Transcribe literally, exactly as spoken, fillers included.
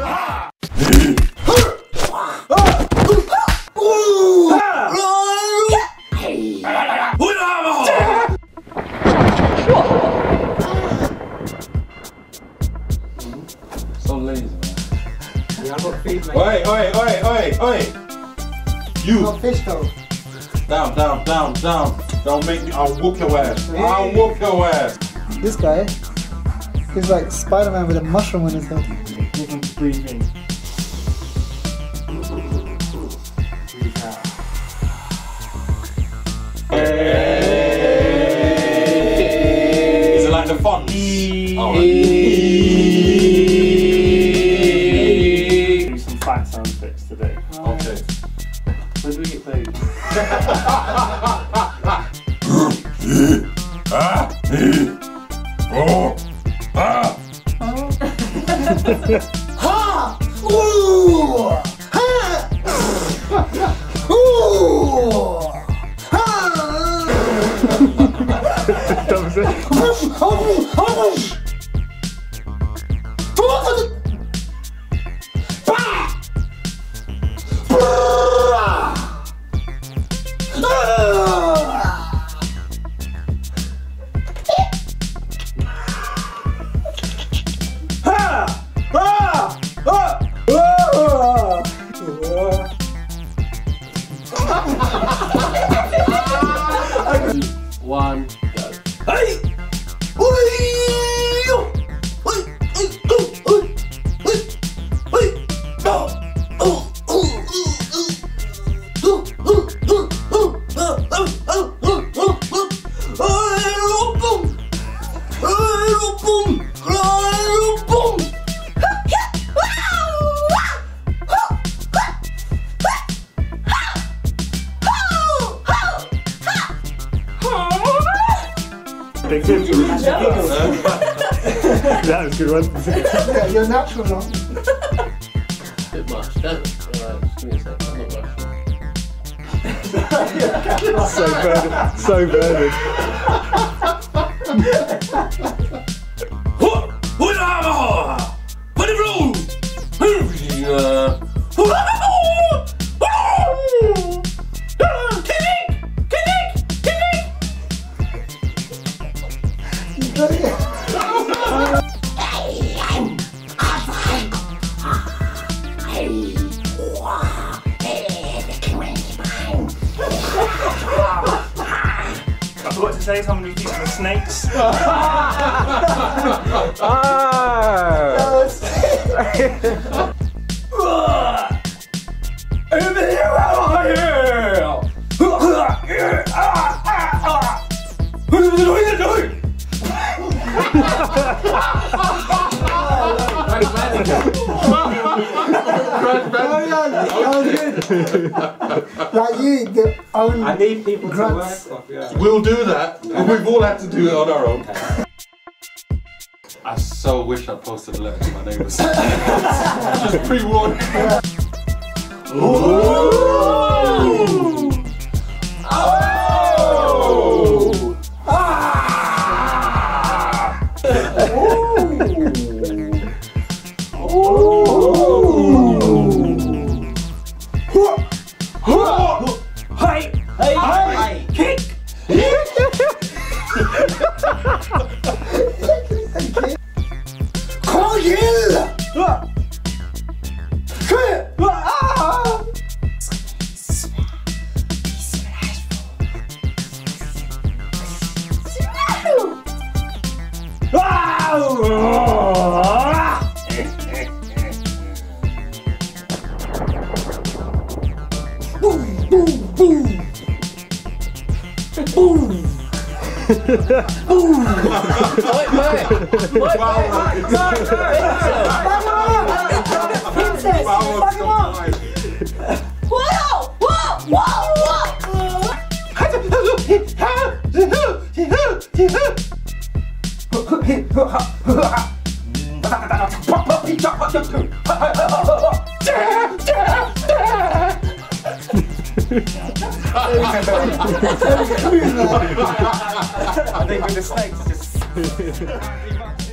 So lazy, man. Yeah, I got feed, mate. Oi, oi, oi, oi, oi! You! I got fish though. Down, down, down, down. Don't make me. I'll whoop your ass. I'll whoop your ass. This guy, he's like Spider-Man with a mushroom on his head. You can breathe in. Breathe out. Is it like the font? Oh, Do some fat sound effects today. okay. Where do we get paid? Ah! Oh! Ah! Ha! Ooh! Ha! Ooh! Ha! That was it. One, go. Hey! That was a good one. Yeah, you're natural now. Bit much, don't it? Alright, just give me a sec, I'm not rushing. So burning. So burning. I forgot to say someone who's used to snakes. Like you, the own. I need people grunts. to work off, yeah. We'll do that. We've all had to do it on our own. I so wish I posted a letter to my neighbours. Just pre-warned. Ooh. Oh! Ah! Hey! Hey! Hey! Kick! Kom igen! Boom, boom, boom. Boom. Boom. Wait, mate! Wait, Wow. mate! No, Princess, Wow. fuck him up. Whoa, whoa, whoa, I think with the snakes, just.